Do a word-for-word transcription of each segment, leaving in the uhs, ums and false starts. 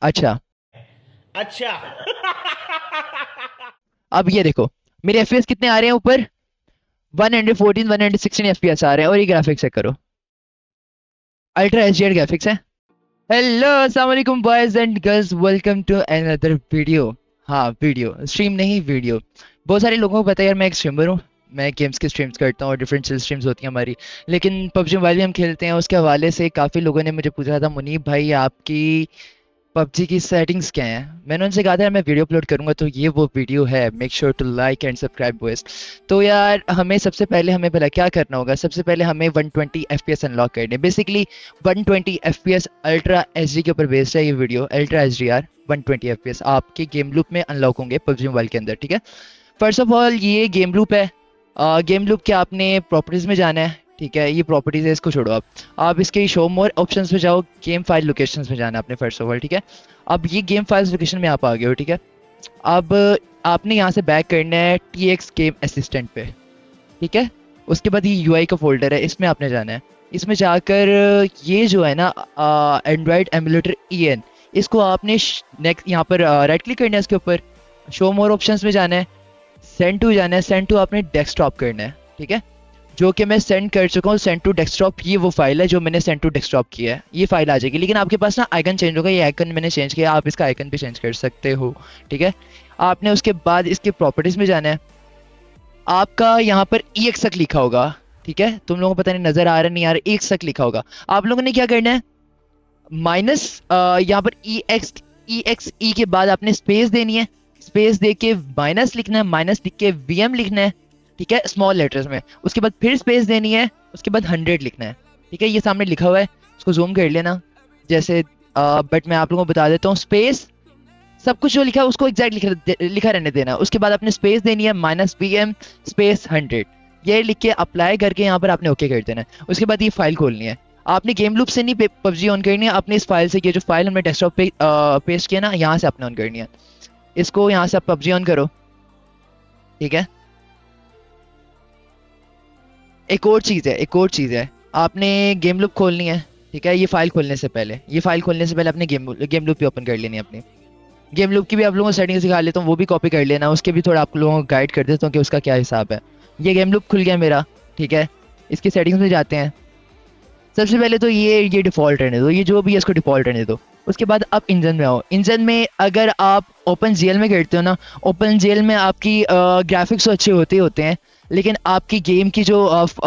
अच्छा। अच्छा। अब ये देखो मेरे एफपीएस कितने आ रहे हैं ऊपर, one hundred fourteen one hundred sixteen FPS आ रहे हैं, और ये ग्राफिक्स चेक करो, अल्ट्रा एचडीआर ग्राफिक्स है। हेलो अस्सलाम वालेकुम boys and girls, welcome to another video. हाँ वीडियो, स्ट्रीम नहीं वीडियो। बहुत सारे लोगों को पता है यार मैं एक स्ट्रीमर हूँ, मैं गेम्स की स्ट्रीम्स करता हूँ और डिफरेंट स्ट्रीम्स होती हैं हमारी। लेकिन पबजी मोबाइल भी हम खेलते हैं, उसके हवाले से काफ़ी लोगों ने मुझे पूछा था, मुनीब भाई आपकी पबजी की सेटिंग्स क्या हैं। मैंने उनसे कहा था यार मैं वीडियो अपलोड करूंगा, तो ये वो वीडियो है, make sure to like and subscribe boys. तो यार हमें सबसे पहले हमें भला क्या करना होगा, सबसे पहले हमें वन ट्वेंटी एफपीएस अनलॉक करने, basically one twenty FPS ultra HD के ऊपर बेस्ड है ये video. Ultra HDR one twenty FPS आपके गेम लूप में अनलॉक होंगे पबजी मोबाइल के अंदर, ठीक है। फर्स्ट ऑफ ऑल ये गेम लूप है। गेम लूप के आपने प्रॉपर्टीज में जाना है, ठीक है। ये प्रॉपर्टीज है, इसको छोड़ो आप आप इसके शो मोर ऑप्शंस पे जाओ, गेम फाइल लोकेशंस में जाना है आपने फर्स्ट ऑफ ऑल, ठीक है। अब ये गेम फाइल्स लोकेशन में आप आ गए हो, ठीक है। अब आपने यहाँ से बैक करना है टी एक्स गेम असिस्टेंट पे, ठीक है। उसके बाद ये यूआई का फोल्डर है, इसमें आपने जाना है। इसमें जाकर ये जो है ना एंड्रॉयड एमुलेटर ई एन, इसको आपने नेक्स्ट यहाँ पर राइट क्लिक करना है, इसके ऊपर शो मोर ऑप्शंस में जाना है, सेंड टू जाना है, सेंड टू आपने डेस्कटॉप करना है, ठीक है। जो कि मैं सेंड कर चुका हूँ, सेंड टू डेस्कटॉप, ये वो फाइल है जो मैंने सेंड टू डेस्कटॉप किया है, ये फाइल आ जाएगी। लेकिन आपके पास ना आइकन चेंज होगा, ये आइकन मैंने चेंज किया, आप इसका आइकन भी चेंज कर सकते हो, ठीक है। आपने उसके बाद इसके प्रॉपर्टीज में जाना है, आपका यहाँ पर ई एक्स तक लिखा होगा, ठीक है। तुम लोगों को पता नहीं नजर आ रहा नहीं आ रहा, एक्स तक लिखा होगा। आप लोगों ने क्या करना है, माइनस यहाँ पर ई एक्स ई एक्स ई के बाद आपने स्पेस देनी है, स्पेस दे के माइनस लिखना है, माइनस लिख के वीएम लिखना है, ठीक है, स्मॉल लेटर्स में। उसके बाद फिर स्पेस देनी है, उसके बाद हंड्रेड लिखना है, ठीक है। ये सामने लिखा हुआ है, इसको जूम कर लेना जैसे, बट मैं आप लोगों को बता देता हूँ, स्पेस सब कुछ जो लिखा है उसको एग्जैक्ट लिखा लिखा रहने देना। उसके बाद आपने स्पेस देनी है, minus B M space hundred, ये लिख के अप्लाई करके यहाँ पर आपने ओके कर देना है। उसके बाद ये फाइल खोलनी है, आपने गेम लूप से नहीं पबजी ऑन करनी है, अपनी इस फाइल से, ये जो फाइल हमने डेस्कटॉप पे पेस्ट किया ना, यहाँ से आपने ऑन करनी है। इसको यहाँ से आप पबजी ऑन करो, ठीक है। एक और चीज़ है, एक और चीज़ है, आपने गेम लूप खोलनी है, ठीक है। ये फाइल खोलने से पहले ये फाइल खोलने से पहले अपने गेम गेम लूप भी ओपन कर लेनी है अपनी। गेम लूप की भी आप लोगों को सेटिंग सिखा लेता हूँ, वो भी कॉपी कर लेना, उसके भी थोड़ा आप लोगों को गाइड कर देता हूँ कि उसका क्या हिसाब है। ये गेम लूप खुल गया मेरा, ठीक है। इसकी सेटिंग्स में जाते हैं। सबसे पहले तो ये ये डिफॉल्ट रहने दो, ये जो भी है इसको डिफॉल्ट रहने दो। उसके बाद आप इंजन में आओ। इंजन में अगर आप ओपन जीएल में करते हो ना, ओपन जीएल में आपकी ग्राफिक्स तो अच्छे होते ही होते हैं, लेकिन आपकी गेम की जो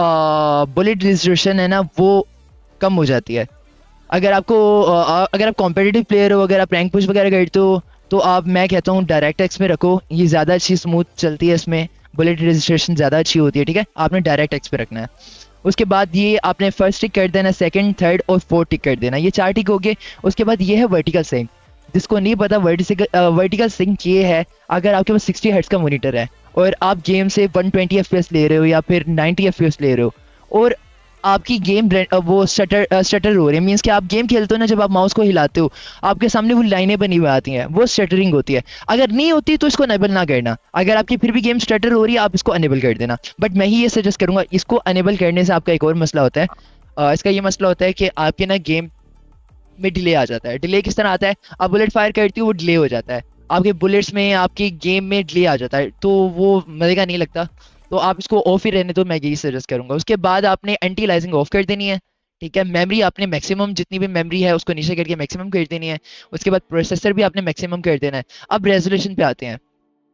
बुलेट रेजोल्यूशन है ना वो कम हो जाती है। अगर आपको अ, अगर आप कॉम्पिटिटिव प्लेयर हो, अगर आप रैंक पुश वगैरह करते हो, तो आप, मैं कहता हूँ डायरेक्ट एक्स में रखो, ये ज़्यादा अच्छी स्मूथ चलती है, इसमें बुलेट रजिस्ट्रेशन ज़्यादा अच्छी होती है, ठीक है। आपने डायरेक्ट एक्स पे रखना है। उसके बाद ये आपने फर्स्ट टिक कर देना, सेकंड थर्ड और फोर्थ टिक कर देना, ये चार टिक हो गए। उसके बाद ये है वर्टिकल सिंक। जिसको नहीं पता, वर्टिकल वर्टिकल सिंक ये है, अगर आपके पास सिक्सटी हर्ट्ज का मॉनिटर है और आप गेम से वन ट्वेंटी एफपीएस ले रहे हो या फिर नाइंटी एफपीएस ले रहे हो, और आपकी गेम वो स्टटर स्टटर हो रही है, मीन्स कि आप गेम खेलते हो ना, जब आप माउस को हिलाते हो आपके सामने वो लाइनें बनी हुई आती हैं, वो स्टटरिंग होती है। अगर नहीं होती तो इसको अनेबल ना करना, अगर आपकी फिर भी गेम स्टटर हो रही है आप इसको अनेबल कर देना। बट मैं ही ये सजेस्ट करूंगा, इसको अनेबल करने से आपका एक और मसला होता है। अ, इसका ये मसला होता है कि आपके ना गेम में डिले आ जाता है। डिले किस तरह आता है, आप बुलेट फायर करती हो वो डिले हो जाता है, आपके बुलेट्स में आपकी गेम में डिले आ जाता है, तो वो मजे का नहीं लगता। तो आप इसको ऑफ ही रहने दो, मैं यही सजेस्ट करूंगा। उसके बाद आपने एंटी अलाइजिंग ऑफ कर देनी है, ठीक है। मेमोरी आपने मैक्सिमम, जितनी भी मेमोरी है उसको नीचे करके मैक्सिमम कर देनी है। उसके बाद प्रोसेसर भी आपने मैक्सिमम कर देना है। अब रेजोल्यूशन पे आते हैं।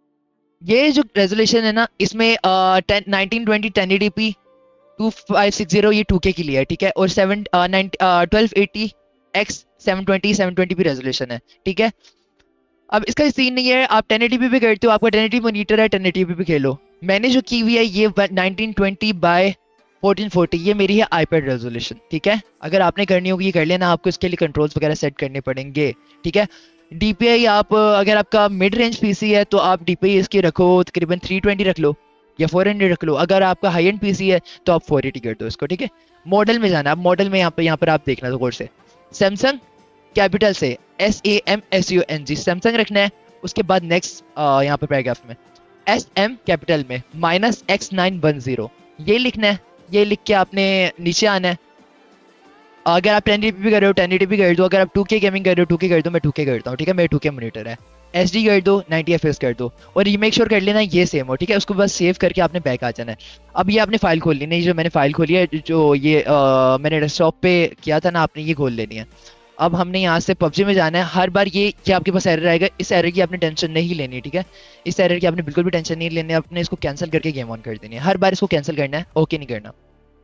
ये जो रेजोल्यूशन है ना, इसमें nineteen twenty ten eighty P two five six zero ये टू के के लिए है, ठीक है। और seven twelve eighty X seven twenty seven twenty P resolution है, ठीक है। अब इसका सीन नहीं है, आप टेन एटी पी पे करते हो, आपका टेन एटी पी मॉनिटर है, टेन एटी पी पे खेलो। मैंने जो की हुई है ये nineteen twenty by fourteen forty, ये मेरी है आईपैड रेजोल्यूशन, ठीक है। अगर आपने करनी होगी ये कर लेना, आपको इसके लिए कंट्रोल्स वगैरह सेट करने पड़ेंगे, ठीक है। डीपीआई आप, अगर आपका मिड रेंज पीसी है तो आप डीपीआई इसकी रखो तकरीबन थ्री ट्वेंटी रख लो या फोर हंड्रेड रख लो। अगर आपका हाई एंड पीसी है तो आप फोर एटी कर दो इसको, ठीक है। मॉडल में जाना, अब मॉडल में यहाँ पर यहाँ पर आप देखना तो गौर से, सैमसंग कैपिटल से S A M S U N G Samsung रखना है। उसके बाद नेक्स्ट यहाँ पर पैराग्राफ में एस एम कैपिटल में minus X nine one zero ये लिखना है। ये लिख के आपने नीचे आना है। अगर आप टेन एटी पी कर रहे हो टेन एटी पी कर दो, अगर आप टू के गेमिंग कर रहे हो टू के कर दो, मैं टू के करता हूँ, ठीक है, मेरे टू के मॉनिटर है। एच डी कर दो, नाइंटी एफ पी एस कर दो, और ये मेक श्योर कर लेना ये सेम हो, ठीक है। उसको बस सेव करके आपने बैक आ जाना है। अब ये आपने फाइल खोल लेनी है, जो मैंने फाइल खोली है, जो ये आ, मैंने डेस्कटॉप पे किया था ना, आपने ये खोल लेनी है। अब हमने यहाँ से पबजी में जाना है। हर बार ये कि आपके पास एरर आएगा, इस एरर की आपने टेंशन नहीं लेनी, ठीक है। इस एरर की आपने बिल्कुल भी टेंशन नहीं लेनी है, आपने इसको कैंसिल करके गेम ऑन कर देनी है। हर बार इसको कैंसिल करना है, ओके नहीं करना।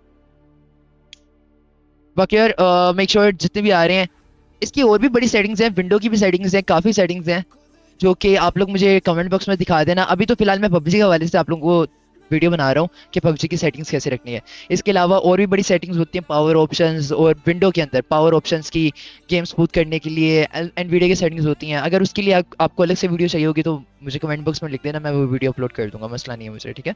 बाकी यार मेक श्योर जितने भी आ रहे हैं, इसकी और भी बड़ी सेटिंग्स हैं, विंडो की भी सेटिंग्स हैं, काफ़ी सेटिंग्स हैं, जो कि आप लोग मुझे कमेंट बॉक्स में दिखा देना। अभी तो फिलहाल मैं पबजी के हवाले से आप लोगों को वीडियो बना रहा हूँ कि पबजी की सेटिंग्स कैसे रखनी है। इसके अलावा और भी बड़ी सेटिंग्स होती हैं पावर ऑप्शंस, और विंडो के अंदर पावर ऑप्शंस की गेम स्मूथ करने के लिए एनवीडिया की सेटिंग्स होती हैं। अगर उसके लिए आप, आपको अलग से वीडियो चाहिए होगी तो मुझे कमेंट बॉक्स में लिख देना, मैं वो वीडियो अपलोड कर दूंगा, मसला नहीं है मुझे, ठीक है।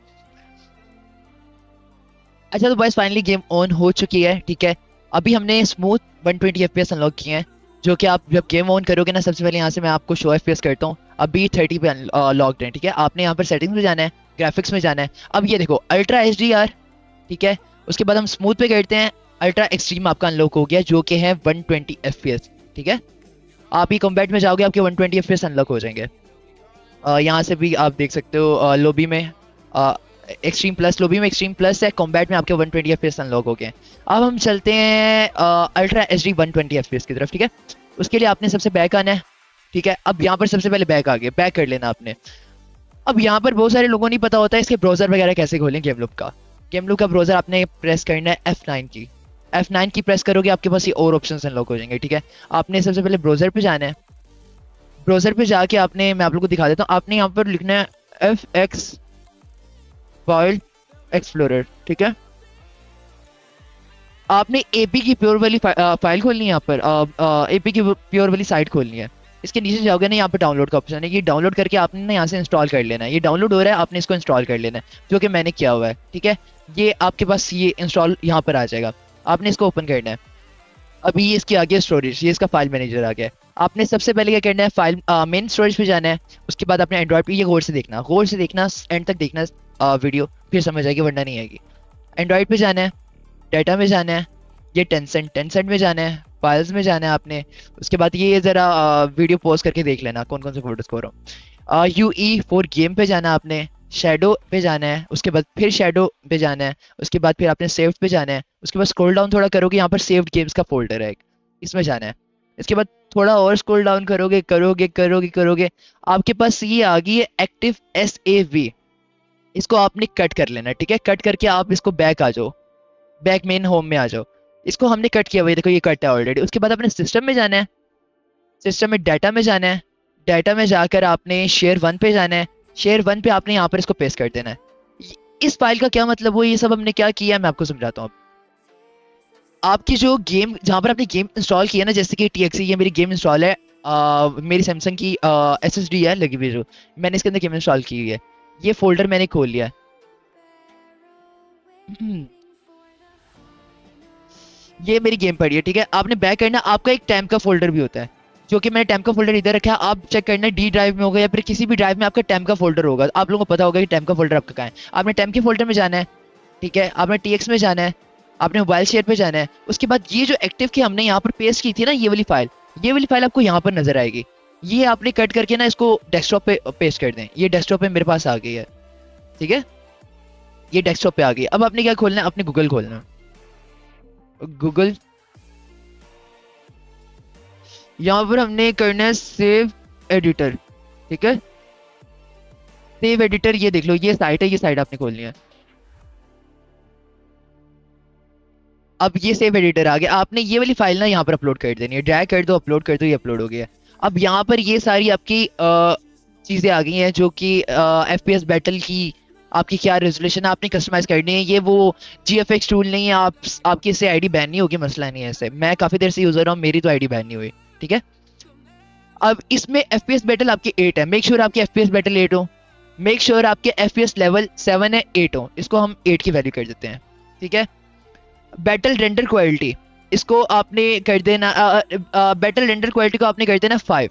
अच्छा तो बस फाइनली गेम ऑन हो चुकी है, ठीक है। अभी हमने smooth one twenty F P S unlock किए हैं, जो कि आप जब गेम ऑन करोगे ना, सबसे पहले यहाँ से मैं आपको शो एफ पी एस करता हूँ। अभी थर्टी पे लॉक्ड है, ठीक है। आपने यहाँ पर सेटिंग्स में जाना है, ग्राफिक्स में जाना है। अब ये देखो अल्ट्रा एच डी आर, ठीक है। उसके बाद हम स्मूथ पे करते हैं, अल्ट्रा एक्सट्रीम आपका अनलॉक हो गया, जो कि है one twenty F P S, ठीक है। आप ही कॉम्बैट में जाओगे, आपके one twenty F P S unlock हो जाएंगे। अ, यहाँ से भी आप देख सकते हो लॉबी में एक्सट्रीम प्लस, लॉबी में एक्सट्रीम प्लस है, कॉम्बैट में आपके one twenty F P S unlock हो गए। अब हम चलते हैं ultra H D one twenty F P S की तरफ, ठीक है। उसके लिए आपने सबसे बैक आना है, ठीक है। अब यहाँ पर सबसे पहले बैक आ गए, बैक कर लेना आपने। अब यहाँ पर बहुत सारे लोगों नहीं पता होता है इसके ब्राउजर वगैरह कैसे खोलें। गेमलूप का गेमलूप का ब्राउजर आपने प्रेस करना है एफ नाइन की, एफ नाइन की प्रेस करोगे आपके पास ये और ऑप्शन अनलॉक हो जाएंगे, ठीक है। आपने सबसे पहले ब्राउजर पे जाना है, ब्राउजर पे जाके आपने, मैं आप लोग को दिखा देता हूँ, आपने यहाँ पर लिखना है एफ एक्स फाइल एक्सप्लोरर, ठीक है। आपने एपी की प्योर वाली फाइल खोलनी है, यहाँ पर एपी की प्योर वाली साइट खोलनी है। इसके नीचे जाओगे ना, यहाँ पे डाउनलोड का ऑप्शन है, ये डाउनलोड करके आपने ना यहाँ से इंस्टॉल कर लेना है। ये डाउनलोड हो रहा है, आपने इसको इंस्टॉल कर लेना है, जो कि मैंने किया हुआ है, ठीक है। ये आपके पास ये इंस्टॉल यहाँ पर आ जाएगा, आपने इसको ओपन करना है। अभी ये इसकी आ गया स्टोरेज, ये इसका फाइल मैनेजर आ गया है। आपने सबसे पहले क्या करना है, फाइल मेन स्टोरेज पे जाना है। उसके बाद अपने एंड्रॉइड पे, ये गौर से देखना, गौर से देखना, एंड तक देखना आ, वीडियो, फिर समझ आएगी, वरना नहीं आएगी। एंड्रॉइड पे जाना है, डाटा में जाना है, ये टेंसेंट टेंसेंट में जाना है, फाइल्स में जाना है आपने। उसके बाद ये जरा वीडियो पॉज करके देख लेना कौन कौन से फोटोज को रहा हूँ। यू ई फोर गेम पे जाना है आपने, शेडो पे जाना है, उसके बाद फिर शेडो पे जाना है, उसके बाद फिर आपने सेव्ड पे जाना है। उसके बाद स्क्रॉल डाउन थोड़ा करोगे, यहाँ पर सेव्ड गेम्स का फोल्डर है एक, इसमें जाना है। इसके बाद थोड़ा और स्क्रॉल डाउन करोगे करोगे करोगे करोगे आपके पास ये आ गई है एक्टिव एस ए वी। इसको आपने कट कर लेना है, ठीक है। कट करके आप इसको बैक आ जाओ, बैक मेन होम में आ जाओ। इसको हमने कट किया हुआ, देखो ये कट है ऑलरेडी। उसके बाद अपने सिस्टम में जाना है, सिस्टम में डाटा में जाना है, डाटा में जाकर आपने शेयर वन पे जाना है, शेयर वन पे आपने यहाँ पर इसको पेस्ट कर देना है। इस फाइल का क्या मतलब वो, ये सब हमने क्या किया है मैं आपको समझाता हूँ। आपकी जो गेम, जहाँ पर आपने गेम इंस्टॉल किया ना, जैसे कि टी एक्स, ये मेरी गेम इंस्टॉल है, आ, मेरी सैमसंग की एस एस डी है लगी हुई, जो मैंने इसके अंदर गेम इंस्टॉल की हुई है। ये फोल्डर मैंने खोल लिया है, ये मेरी गेम पड़ी है, ठीक है। आपने बैक करना, आपका एक टाइम का फोल्डर भी होता है, जो कि मैंने टाइम का फोल्डर इधर रखा है। आप चेक करना डी ड्राइव में होगा या फिर किसी भी ड्राइव में आपका टाइम का फोल्डर होगा। आप लोगों को पता होगा कि टाइम का फोल्डर आपका कहाँ है। आपने टाइम के फोल्डर में जाना है, ठीक है। आपने टी एक्स में जाना है, आपने मोबाइल शेयर पे जाना है। उसके बाद ये जो एक्टिव की हमने यहाँ पर पेस्ट की थी ना, ये वाली फाइल, ये वाली फाइल आपको यहाँ पर नजर आएगी। ये आपने कट करके ना इसको डेस्कटॉप पे पेस्ट कर दें। ये डेस्कटॉप पे मेरे पास आ गई है, ठीक है। ये डेस्कटॉप पे आ गई। अब आपने क्या खोलना है, अपने गूगल खोलना है, गूगल। यहाँ पर हमने करना है सेव एडिटर, ठीक है। सेव एडिटर, ये देख लो, ये साइट है, ये साइट आपने खोलनी है। अब ये सेव एडिटर आ गया, आपने ये वाली फाइल ना यहाँ पर अपलोड कर देनी है। ड्रैग कर दो, अपलोड कर दो, ये अपलोड हो गया। अब यहाँ पर ये सारी आपकी चीजें आ गई हैं, जो कि एफ पी एस बैटल की आपकी क्या रेजोल्यूशन आपने कस्टमाइज करनी है। ये वो जी एफ एक्स टूल नहीं है, आप आपकी इससे आईडी बैन नहीं होगी, मसला नहीं है ऐसे। मैं काफी देर से यूज कर रहा हूँ, मेरी तो आईडी बैन नहीं हुई, ठीक है। अब इसमें एफ पी एस बैटल आपकी एट है, मेक श्योर आपकी F P S battle eight हो, मेक श्योर आपके F P S level seven है, एट हो। इसको हम एट की वैल्यू कर देते हैं, ठीक है। बैटल रेंडर क्वालिटी, इसको आपने कर देना, बैटल रेंडर क्वालिटी को आपने कर देना फाइव,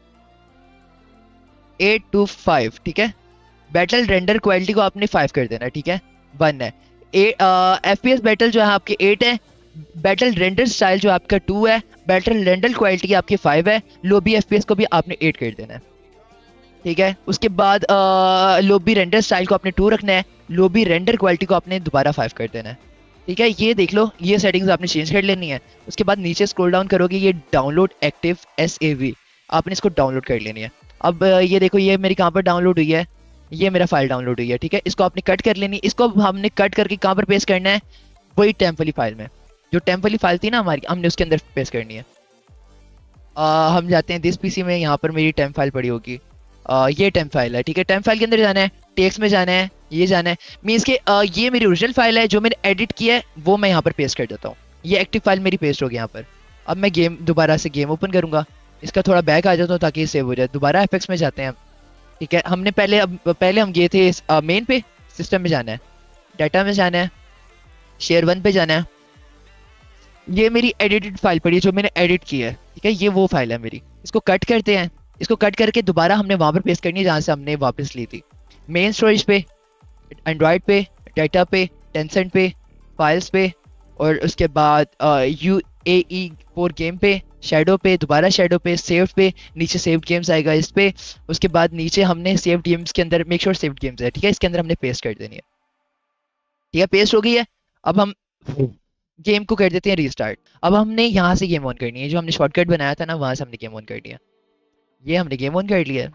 एट टू फाइव, ठीक है। बैटल रेंडर क्वालिटी को आपने फाइव कर देना, ठीक है। वन है। एफ पी एस बैटल जो है आपके एट है, बैटल रेंडर स्टाइल जो आपका टू है, बैटल रेंडर क्वालिटी आपकी फाइव है, लोबी एफपीएस को भी आपने एट कर देना है, ठीक है। उसके बाद लोबी रेंडर स्टाइल को आपने टू रखना है, लोबी रेंडर क्वालिटी को आपने दोबारा फाइव कर देना है, ठीक है। ये देख लो, ये सेटिंग्स आपने चेंज कर लेनी है। उसके बाद नीचे स्क्रॉल डाउन करोगे, ये download active S A V, आपने इसको डाउनलोड कर लेनी है। अब अ, ये देखो, ये मेरी कहाँ पर डाउनलोड हुई है, ये मेरा फाइल डाउनलोड हुई है, ठीक है। इसको आपने कट कर लेनी है। इसको अब हमने कट करके कहाँ पर पेस्ट करना है, वही टेम्प वाली फाइल में, जो टेम्प वाली फाइल थी ना हमारी, हमने उसके अंदर पेस्ट करनी है। अ, हम जाते हैं दिस पीसी में, यहाँ पर मेरी टेम्प फाइल पड़ी होगी, अ, ये टेम्प फाइल है, ठीक है। टेम्प फाइल के अंदर जाना है, टेक्स्ट में जाना है, ये जाना है, मीन्स के अ, ये मेरी ओरिजिनल फाइल है जो मैंने एडिट किया है, वो मैं यहाँ पर पेस्ट कर देता हूँ। ये एक्टिव फाइल मेरी पेस्ट होगी यहाँ पर। अब मैं गेम दोबारा से गेम ओपन करूंगा, इसका थोड़ा बैक आ जाता हूँ ताकि सेव हो जाए। दोबारा एफएक्स में जाते हैं, ठीक है। हमने पहले अब पहले हम गए थे मेन पे, सिस्टम में जाना है, डाटा में जाना है, शेयर वन पे जाना है। ये मेरी एडिटेड फाइल पड़ी है जो मैंने एडिट की है, ठीक है। ये वो फाइल है मेरी, इसको कट करते हैं। इसको कट करके दोबारा हमने वहां पर पेस्ट करनी है जहां से हमने वापस ली थी, मेन स्टोरेज पे, एंड्रॉइड पे, डाटा पे, टेंसेंट पे, फाइल्स पे, और उसके बाद U A E four game पे, शेडो पे, दोबारा शेडो पे, सेव्ड पे, नीचे सेव्ड गेम्स आएगा इस पे। उसके बाद नीचे हमने सेव्ड गेम्स के अंदर मेक श्योर सेव्ड गेम्स है, ठीक है, इसके अंदर हमने पेस्ट कर देनी है, ठीक है। पेस्ट हो गई है। अब हम गेम को कर देते हैं रीस्टार्ट। अब हमने यहाँ से गेम ऑन करनी है, जो हमने शॉर्टकट बनाया था ना, वहां से हमने गेम ऑन कर लिया। ये हमने गेम ऑन कर लिया है।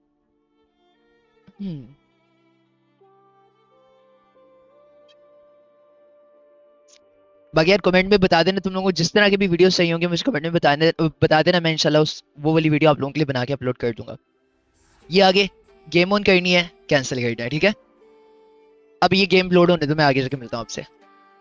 हम्म, बाकी यार कमेंट में बता देना तुम लोगों को, जिस तरह की भी वीडियोस चाहिए होंगे मुझे कमेंट में बताने बता देना, मैं इंशाल्लाह उस वो वाली वीडियो आप लोगों के लिए बना के अपलोड कर दूंगा। ये आगे गेम ऑन करनी है, कैंसिल करना है, ठीक है। अब ये गेम लोड होने दो, मैं आगे जाके मिलता हूँ आपसे।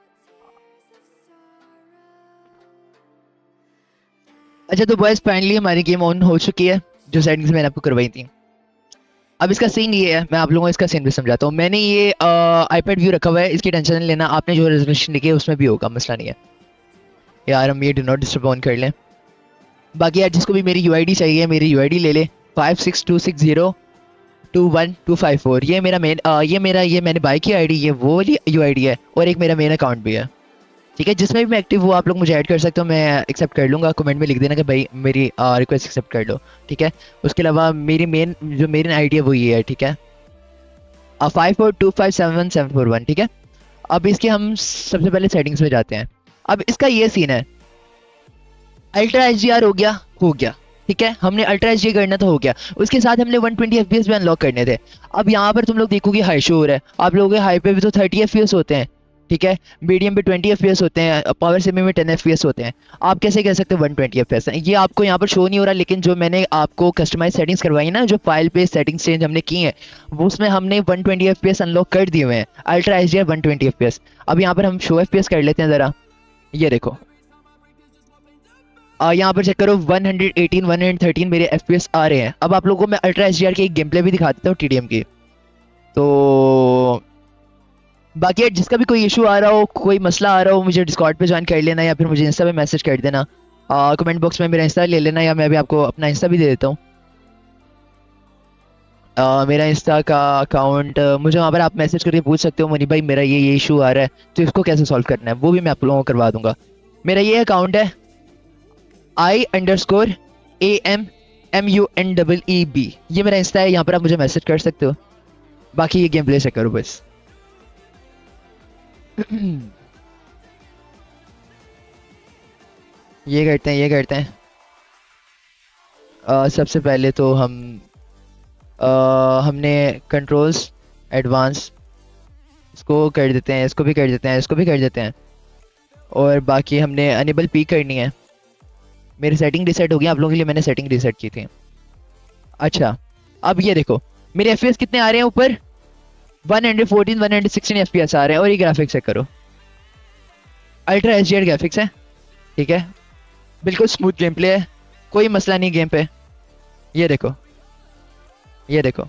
अच्छा तो बॉयज फाइनली हमारी गेम ऑन हो चुकी है, जो सेटिंग्स मैंने आपको करवाई थी। अब इसका सीन ये है, मैं आप लोगों को इसका सीन भी समझाता हूँ। मैंने ये आईपैड व्यू रखा हुआ है, इसकी टेंशन नहीं लेना, आपने जो रेजोल्यूशन लिखी है उसमें भी होगा, मसला नहीं है। यार हम ये डू नॉट डिस्टर्ब ऑन कर लें। बाकी यार जिसको भी मेरी यूआईडी चाहिए, मेरी यूआईडी ले ले, five six two six zero two one two five four. ये मेरा मेन uh, ये मेरा ये मैंने बाई की आईडी, ये वो वाली यूआईडी है, और एक मेरा मेन अकाउंट भी है, ठीक है। जिसमें भी मैं एक्टिव हूँ आप लोग मुझे ऐड कर सकते हो, मैं एक्सेप्ट कर लूँगा। कमेंट में लिख देना कि भाई मेरी रिक्वेस्ट एक्सेप्ट कर लो, ठीक है। उसके अलावा मेरी मेन जो मेन आईडी है वो ये है, ठीक है, five four two five seven one seven four one, ठीक है। अब इसके हम सबसे पहले सेटिंग्स में जाते हैं। अब इसका ये सीन है, अल्ट्रा एच डी आर हो गया हो गया ठीक है, हमने अल्ट्रा एच डी करना तो हो गया, उसके साथ हमने वन ट्वेंटी एफपीएस भी अनलॉक करने थे। अब यहाँ पर तुम लोग देखोगे हाई शो हो रहा है, आप लोगों के हाई पे भी तो थर्टी एफपीएस होते हैं, ठीक है, मीडियम पे ट्वेंटी एफपीएस होते हैं, पावर सेमी में टेन एफपीएस होते हैं। आप कैसे कह सकते हो वन ट्वेंटी एफपीएस? ये आपको यहाँ पर शो नहीं हो रहा, लेकिन जो मैंने आपको कस्टमाइज सेटिंग्स करवाई ना, जो फाइल पे सेटिंग्स चेंज हमने की हैं, वो उसमें हमने वन ट्वेंटी एफपीएस अनलॉक कर दिए हुए हैं, ultra H D R one twenty FPS. अब यहाँ पर हम शो एफपीएस कर लेते हैं जरा, ये देखो यहाँ पर चेक करो, वन एटीन वन थर्टीन मेरे एफपीएस आ रहे हैं। अब आप लोगों को मैं अल्ट्रा एचडीआर की एक गेम प्ले भी दिखा देता हूँ टीडीएम की। तो बाकी यार जिसका भी कोई इशू आ रहा हो, कोई मसला आ रहा हो, मुझे डिस्कॉर्ड पे ज्वाइन कर लेना, या फिर मुझे इंस्टा पे मैसेज कर देना, कमेंट बॉक्स में मेरा इंस्टा ले लेना, या मैं भी आपको अपना इंस्टा भी दे देता हूँ। Uh, मेरा इंस्टा का अकाउंट uh, मुझे वहाँ पर आप मैसेज करके पूछ सकते हो, मनी भाई मेरा ये ये इशू आ रहा है, तो इसको कैसे सॉल्व करना है, वो भी मैं आप लोगों को करवा दूंगा। मेरा ये अकाउंट है I underscore A M M U N double E B, ये मेरा इंस्टा है, यहाँ पर आप मुझे मैसेज कर सकते हो। बाकी ये गेम प्ले चेक करो बस। ये करते हैं ये करते हैं uh, सबसे पहले तो हम uh, हमने कंट्रोल्स एडवांस इसको कर देते हैं, इसको भी कर देते हैं, इसको भी कर देते हैं, और बाकी हमने अनेबल पी करनी है। मेरी सेटिंग रिसेट हो गई, आप लोगों के लिए मैंने सेटिंग रिसेट की थी। अच्छा अब ये देखो मेरे एफपीएस कितने आ रहे हैं ऊपर, one fourteen one sixteen FPS आ रहे हैं, और ये ग्राफिक्स चेक करो, अल्ट्रा एचडीआर ग्राफिक्स है, ठीक है, बिल्कुल स्मूथ गेम प्ले है, कोई मसला नहीं गेम पे। ये देखो ये देखो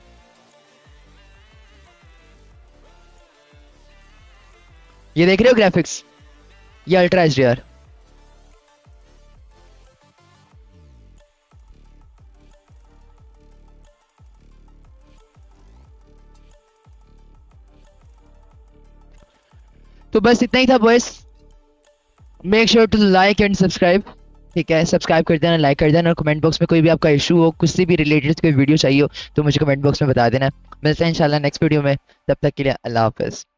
ये देख रहे हो ग्राफिक्स, ये अल्ट्रा एचडीआर। तो बस इतना ही था boys, make sure to like and subscribe. ठीक है, सब्सक्राइब कर देना, लाइक कर देना, और कमेंट बॉक्स में कोई भी आपका इशू हो, कुछ से भी रिलेटेड कोई वीडियो चाहिए हो तो मुझे कमेंट बॉक्स में बता देना। मिलते हैं इंशाल्लाह नेक्स्ट वीडियो में, तब तक के लिए अल्लाह हाफिज़।